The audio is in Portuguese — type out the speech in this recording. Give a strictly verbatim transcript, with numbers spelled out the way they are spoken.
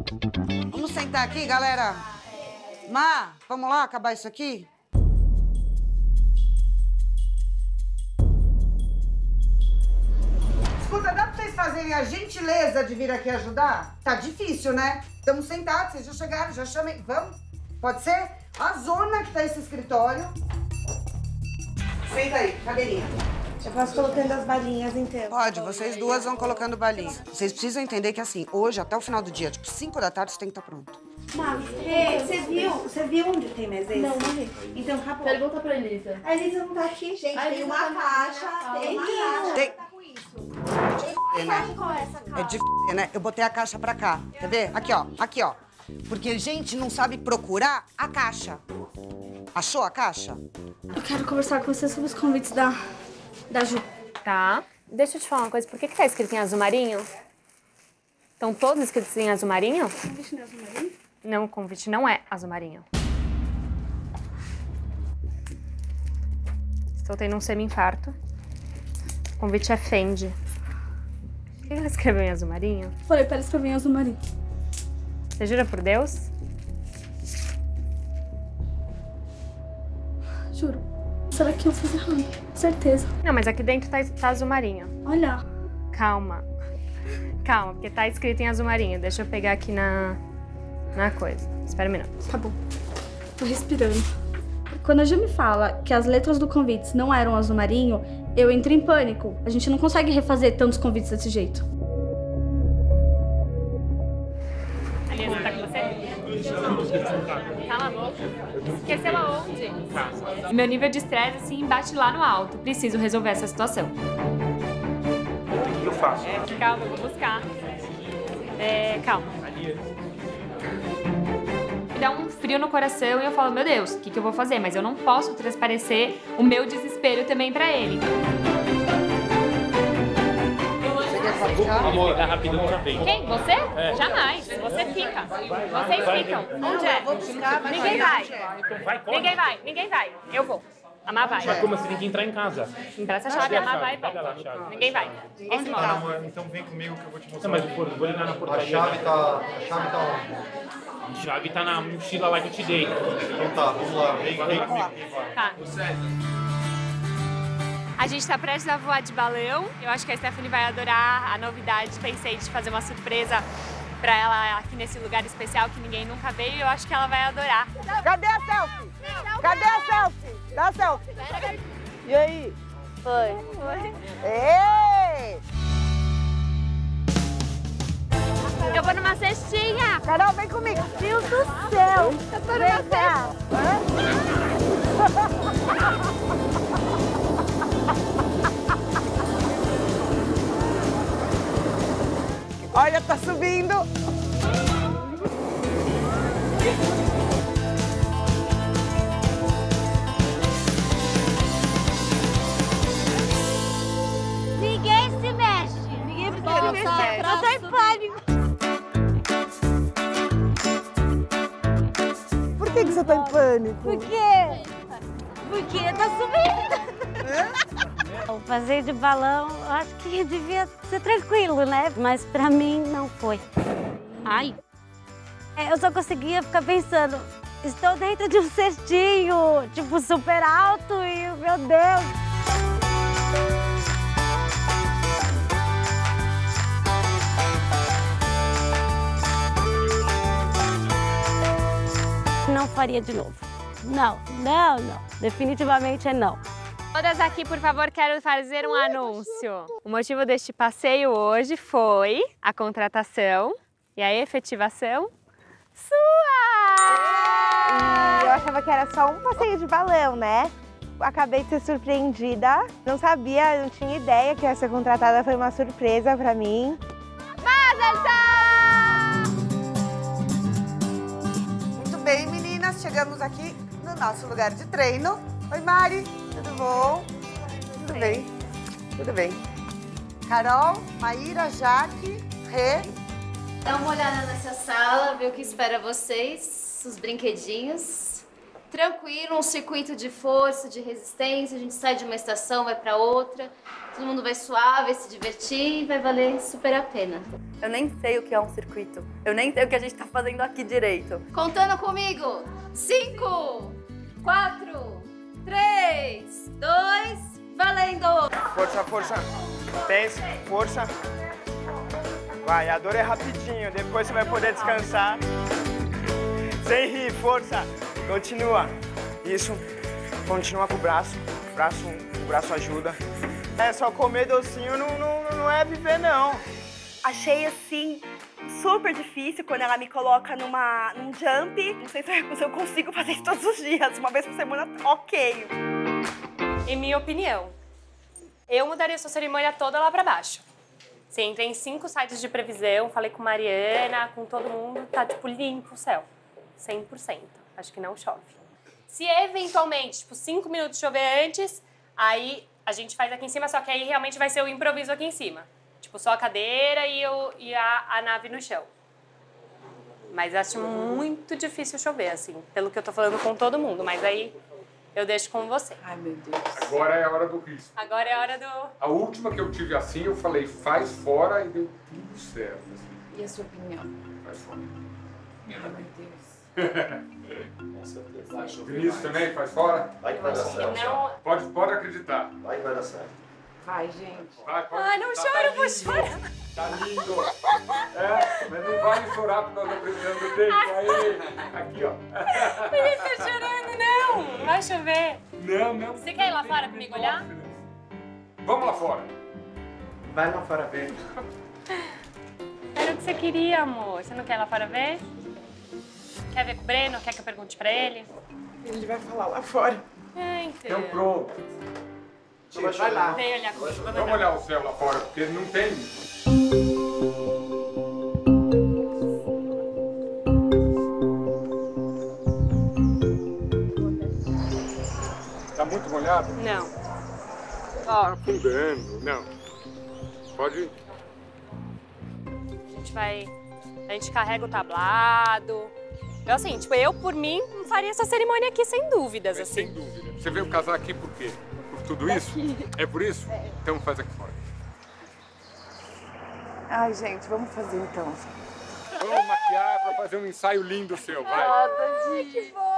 Vamos sentar aqui, galera? Má, vamos lá acabar isso aqui? Escuta, dá pra vocês fazerem a gentileza de vir aqui ajudar? Tá difícil, né? Estamos sentados, vocês já chegaram, já chamei. Vamos? Pode ser? A zona que tá esse escritório. Senta aí, cadeirinha. Eu posso colocando as balinhas, então. Pode, vocês duas vão colocando balinhas. Vocês precisam entender que, assim, hoje, até o final do dia, tipo, cinco da tarde, você tem que estar pronto. Mami, você viu? Você viu onde tem mais esse? Não, não vi. Então, acabou. Pergunta pra Elisa. A Elisa não tá aqui, gente. A Tem Elisa uma tá caixa, tem uma caixa. Tem. Tá com isso. É, né? Com essa caixa. É de f***, né? Eu botei a caixa pra cá. Quer ver? Aqui, ó. Aqui, ó. Porque a gente não sabe procurar a caixa. Achou a caixa? Eu quero conversar com você sobre os convites da, da Ju. Tá. Deixa eu te falar uma coisa. Por que que tá escrito em azul marinho? Estão todos escritos em azul marinho? Convite não é azul marinho? Não, o convite não é azul marinho. Estou tendo um semi-infarto. O convite é Fendi. Por que ela escreveu em azul marinho? Falei pra ela escrever em azul marinho. Você jura por Deus? Juro. Será que eu fiz errado? Certeza. Não, mas aqui dentro tá, tá azul marinho. Olha. Calma. Calma, porque tá escrito em azul marinho. Deixa eu pegar aqui na, na coisa. Espera um minuto. Tá bom. Tô respirando. Quando a Ju me fala que as letras do convite não eram azul marinho, eu entro em pânico. A gente não consegue refazer tantos convites desse jeito. Aliás, tá com você? Cala a boca. Esqueceu aonde? Meu nível de estresse, assim, bate lá no alto. Preciso resolver essa situação. O que eu faço? Calma, eu vou buscar. É, calma. Me dá um frio no coração e eu falo, meu Deus, o que, que eu vou fazer? Mas eu não posso transparecer o meu desespero também pra ele. Amor, é rapidão já vem. Quem? Você? É. Jamais. Você fica. Vocês ficam. Onde é? Ninguém vai. Então vai, corre. Ninguém vai. Ninguém vai. Eu vou. A Má vai. Mas como você tem que entrar em casa? Empresta a chave, a Má vai e Pega lá a volta. chave. Ninguém vai. Esse Tá, momento. amor, então vem comigo que eu vou te Não, mostrar. mas eu vou, vou ligar na A portaria. chave tá. A chave tá onde? A chave tá na mochila lá que eu te dei. Então tá, vamos lá, vem, vem comigo. Tá. A gente tá prestes a voar de balão. Eu acho que a Stephanie vai adorar a novidade. Pensei de fazer uma surpresa pra ela aqui nesse lugar especial que ninguém nunca veio. E eu acho que ela vai adorar. Cadê a selfie? Cadê a selfie? Dá a selfie. E aí? Foi. Foi. Ei! Eu vou numa cestinha. Carol, vem comigo. Deus do céu. Eu tô numa cestinha. Olha, tá subindo. Ninguém se mexe. Ninguém precisa se mexer. Eu tô em pânico. Por que, que você tá em pânico? Por quê? Porque tá subindo. O passeio de balão, eu acho que devia ser tranquilo, né? Mas pra mim não foi. Ai. É, eu só conseguia ficar pensando, estou dentro de um cestinho, tipo, super alto e, meu Deus. Não faria de novo. Não, não, não. Definitivamente é não. Todas aqui, por favor, quero fazer um anúncio. O motivo deste passeio hoje foi a contratação e a efetivação sua! Eu achava que era só um passeio de balão, né? Acabei de ser surpreendida. Não sabia, não tinha ideia que ia ser contratada. Foi uma surpresa pra mim. Muito bem, meninas. Chegamos aqui no nosso lugar de treino. Oi, Mari. Tudo bom? Tudo bem. Tudo bem. Carol, Maíra, Jaque, Rê. Dá uma olhada nessa sala, ver o que espera vocês, os brinquedinhos. tranquilo, um circuito de força, de resistência. A gente sai de uma estação, vai pra outra. Todo mundo vai suar, vai se divertir e vai valer super a pena. Eu nem sei o que é um circuito. Eu nem sei o que a gente tá fazendo aqui direito. Contando comigo. Cinco, quatro, três, dois, valendo! Força, força. Pensa, força. Vai, a dor é rapidinho, depois você vai poder descansar. Sem rir, força. Continua. Isso. Continua com o braço. O braço, o braço ajuda. É, só comer docinho não, não, não é viver, não. Achei, assim, super difícil quando ela me coloca numa, num jump. Não sei se eu consigo fazer isso todos os dias. Uma vez por semana, ok. Em minha opinião, eu mudaria sua cerimônia toda lá pra baixo. Você entrei em cinco sites de previsão, falei com Mariana, com todo mundo, tá tipo limpo o céu. cem por cento. Acho que não chove. Se eventualmente, tipo, cinco minutos chover antes, aí a gente faz aqui em cima, só que aí realmente vai ser o improviso aqui em cima. Tipo, só a cadeira e, o, e a, a nave no chão. Mas acho muito difícil chover, assim, pelo que eu tô falando com todo mundo. Mas aí eu deixo com você. Ai, meu Deus. Agora é a hora do risco. Agora é a hora do... A última que eu tive assim, eu falei, faz fora e deu tudo certo. Assim. E a sua opinião? Faz fora. Ai, meu Deus. Com certeza. Vai chover Vinícius também, faz fora? Vai que vai dar certo. Não... Pode, pode acreditar. Vai que vai dar certo. Vai, gente. Vai, pode Ai, não acreditar. chora, Tá vou lindo. chorar. Tá lindo. É, mas não vai chorar por causa da precisão do tempo. Aí, aqui, ó. Ele tá chorando, não. Vai chover. Não, não. Você quer ir lá fora comigo olhar? Vamos lá fora. Vai lá fora ver. Era o que você queria, amor. Você não quer ir lá fora ver? Quer ver com o Breno? Quer que eu pergunte pra ele? Ele vai falar lá fora. É, então. Então pronto. Vai, vai lá. Vem olhar comigo. Vamos olhar o céu lá fora, porque não tem... Tá muito molhado? Não. Tá afundando. Não. Pode ir. A gente vai... A gente carrega o tablado. Eu, assim, tipo, eu, por mim, não faria essa cerimônia aqui sem dúvidas, É, assim. sem dúvida. Você veio casar aqui por quê? Por tudo isso? É por isso? É. Então faz aqui fora. Ai, gente, vamos fazer então. Vamos maquiar pra fazer um ensaio lindo seu, vai. Ai, que bom!